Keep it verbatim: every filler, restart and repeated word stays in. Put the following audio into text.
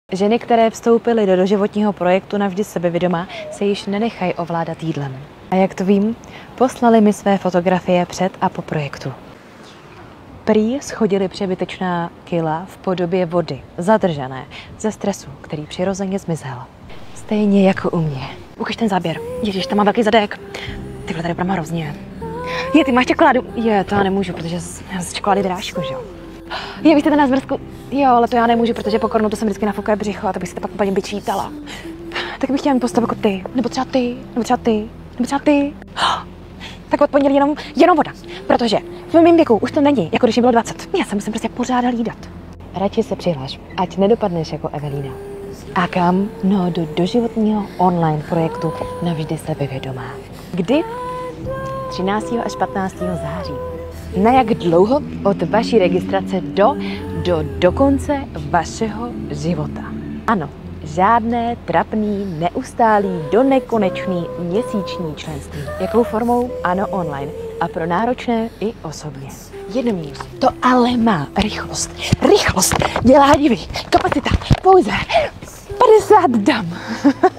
Ženy, které vstoupily do doživotního projektu Navždy sebevědomá, se již nenechají ovládat jídlem. A jak to vím? Poslali mi své fotografie před a po projektu. Prý schodili přebytečná kila v podobě vody, zadržené ze stresu, který přirozeně zmizel. Stejně jako u mě. Ukaž ten záběr. Ježiš, tam má velký zadek. Tyhle tady prama hrozně. Je, ty máš čokoládu. Je, to já nemůžu, protože já z čokolády vyrážku, že jo. Je, vy jste ten na zmrzku. Jo, ale to já nemůžu, protože po kornu to jsem vždycky nafukuje břicho a to bych si to pak úplně vyčítala. Tak bych chtěla mít postavu jako ty, nebo třeba ty, nebo třeba ty, nebo třeba ty. Tak od pondělí jenom, jenom voda, protože v mém věku už to není, jako když mi bylo dvacet. Já se musím prostě pořád hlídat. Radši se přihláš, ať nedopadneš jako Evelína. A kam? No, do doživotního online projektu Navždy sebevědomá. Kdy? třináctého až patnáctého září. Na jak dlouho? Od vaší registrace do, do, do konce vašeho života. Ano, žádné trapný, neustálý, do nekonečný měsíční členství. Jakou formou? Ano, online. A pro náročné i osobně. Jedno minus. To ale má rychlost. Rychlost dělá divy. Kapacita pouze padesát dam.